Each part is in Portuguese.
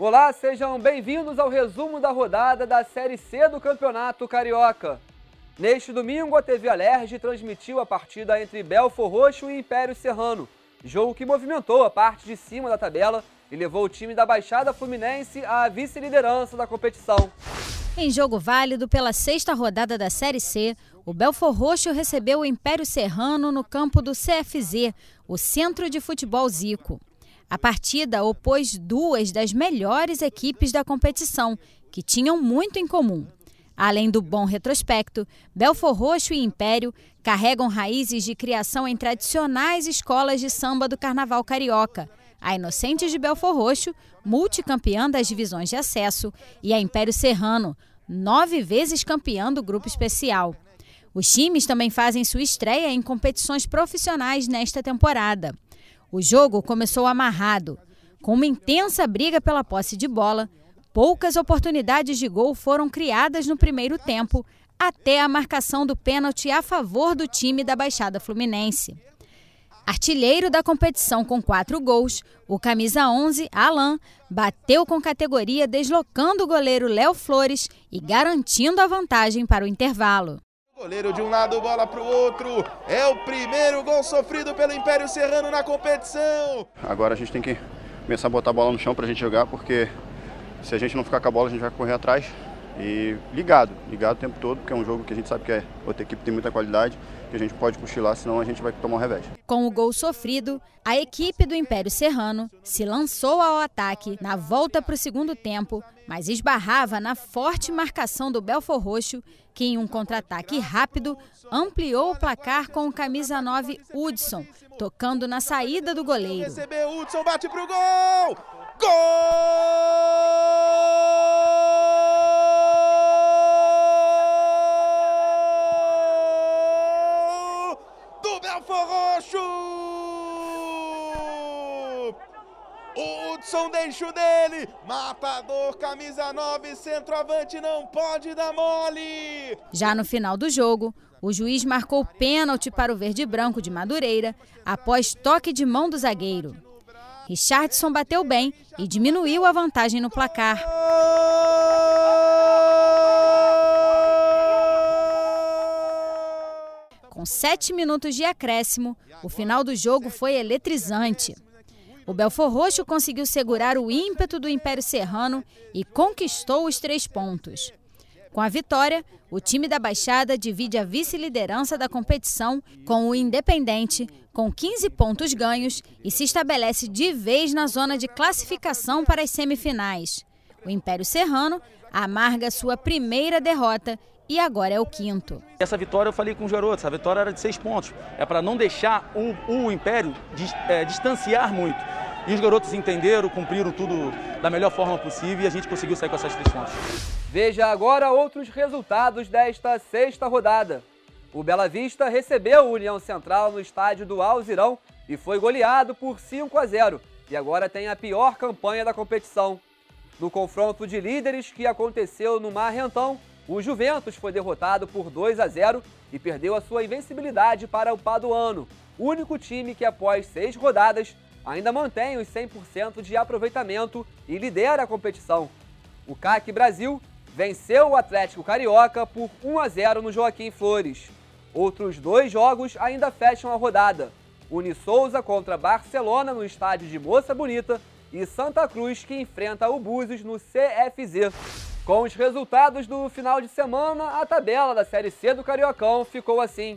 Olá, sejam bem-vindos ao resumo da rodada da Série C do Campeonato Carioca. Neste domingo, a TV Alerj transmitiu a partida entre Belfor Roxo e Império Serrano, jogo que movimentou a parte de cima da tabela e levou o time da Baixada Fluminense à vice-liderança da competição. Em jogo válido pela sexta rodada da Série C, o Belfor Roxo recebeu o Império Serrano no campo do CFZ, o Centro de Futebol Zico. A partida opôs duas das melhores equipes da competição, que tinham muito em comum. Além do bom retrospecto, Belfor Roxo e Império carregam raízes de criação em tradicionais escolas de samba do Carnaval Carioca, a Inocentes de Belfor Roxo, multicampeã das divisões de acesso, e a Império Serrano, 9 vezes campeã do grupo especial. Os times também fazem sua estreia em competições profissionais nesta temporada. O jogo começou amarrado. Com uma intensa briga pela posse de bola, poucas oportunidades de gol foram criadas no primeiro tempo, até a marcação do pênalti a favor do time da Baixada Fluminense. Artilheiro da competição com 4 gols, o camisa 11, Alan, bateu com categoria deslocando o goleiro Léo Flores e garantindo a vantagem para o intervalo. Goleiro de um lado, bola para o outro. É o primeiro gol sofrido pelo Império Serrano na competição. Agora a gente tem que começar a botar a bola no chão para a gente jogar, porque se a gente não ficar com a bola, a gente vai correr atrás. E ligado o tempo todo, porque é um jogo que a gente sabe que a outra equipe tem muita qualidade, que a gente pode cochilar, senão a gente vai tomar um revés. Com o gol sofrido, a equipe do Império Serrano se lançou ao ataque na volta para o segundo tempo, mas esbarrava na forte marcação do Belfor Roxo, que em um contra-ataque rápido ampliou o placar com o camisa 9, Hudson, tocando na saída do goleiro. Recebeu, Hudson bate pro gol! Gol! Do Belfor Roxo! O Hudson deixa o dele, matador, camisa 9, centroavante, não pode dar mole. Já no final do jogo, o juiz marcou pênalti para o verde e branco de Madureira após toque de mão do zagueiro. Richardson bateu bem e diminuiu a vantagem no placar. Com 7 minutos de acréscimo, o final do jogo foi eletrizante. O Belfor Roxo conseguiu segurar o ímpeto do Império Serrano e conquistou os 3 pontos. Com a vitória, o time da Baixada divide a vice-liderança da competição com o Independente, com 15 pontos ganhos, e se estabelece de vez na zona de classificação para as semifinais. O Império Serrano amarga sua primeira derrota e agora é o 5º. Essa vitória eu falei com os garotos, a vitória era de 6 pontos. É para não deixar o Império distanciar muito. E os garotos entenderam, cumpriram tudo da melhor forma possível e a gente conseguiu sair com essas 3 pontos. Veja agora outros resultados desta sexta rodada. O Bela Vista recebeu o União Central no estádio do Alzirão e foi goleado por 5-0 e agora tem a pior campanha da competição. No confronto de líderes que aconteceu no Marrentão, o Juventus foi derrotado por 2-0 e perdeu a sua invencibilidade para o Paduano, único time que após 6 rodadas ainda mantém os 100% de aproveitamento e lidera a competição. O CAC Brasil venceu o Atlético Carioca por 1-0 no Joaquim Flores. Outros 2 jogos ainda fecham a rodada. Unisouza contra Barcelona no estádio de Moça Bonita e Santa Cruz que enfrenta o Búzios no CFZ. Com os resultados do final de semana, a tabela da Série C do Cariocão ficou assim.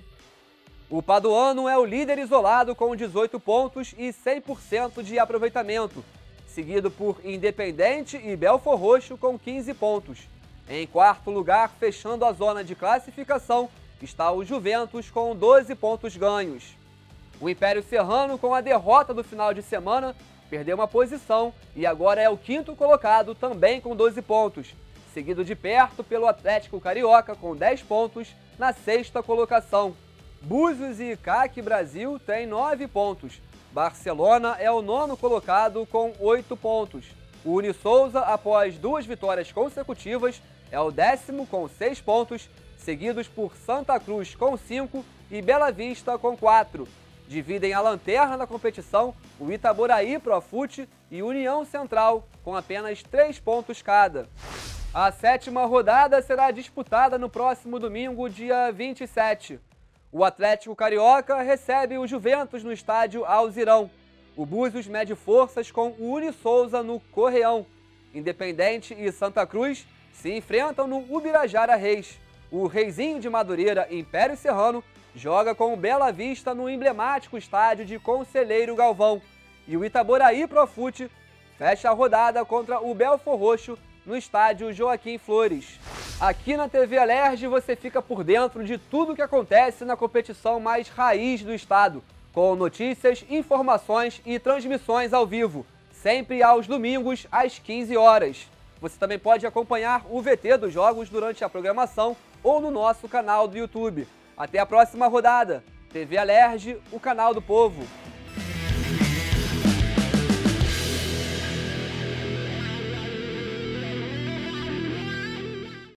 O Paduano é o líder isolado com 18 pontos e 100% de aproveitamento, seguido por Independente e Belfor Roxo com 15 pontos. Em 4º lugar, fechando a zona de classificação, está o Juventus com 12 pontos ganhos. O Império Serrano, com a derrota do final de semana, perdeu uma posição e agora é o 5º colocado, também com 12 pontos, seguido de perto pelo Atlético Carioca com 10 pontos na 6ª colocação. Búzios e CAC Brasil têm 9 pontos. Barcelona é o 9º colocado com 8 pontos. O Unisouza, após 2 vitórias consecutivas, é o 10º com 6 pontos, seguidos por Santa Cruz com 5 e Bela Vista com 4. Dividem a lanterna da competição o Itaboraí Profute e União Central, com apenas 3 pontos cada. A 7ª rodada será disputada no próximo domingo, dia 27. O Atlético Carioca recebe o Juventus no estádio Alzirão. O Búzios mede forças com o Uni Souza no Correão. Independente e Santa Cruz se enfrentam no Ubirajara Reis. O Reizinho de Madureira, Império Serrano, joga com o Bela Vista no emblemático estádio de Conselheiro Galvão. E o Itaboraí Profute fecha a rodada contra o Belfor Roxo no estádio Joaquim Flores. Aqui na TV Alerj você fica por dentro de tudo o que acontece na competição mais raiz do estado, com notícias, informações e transmissões ao vivo, sempre aos domingos às 15 horas. Você também pode acompanhar o VT dos jogos durante a programação ou no nosso canal do YouTube. Até a próxima rodada. TV Alerj, o canal do povo.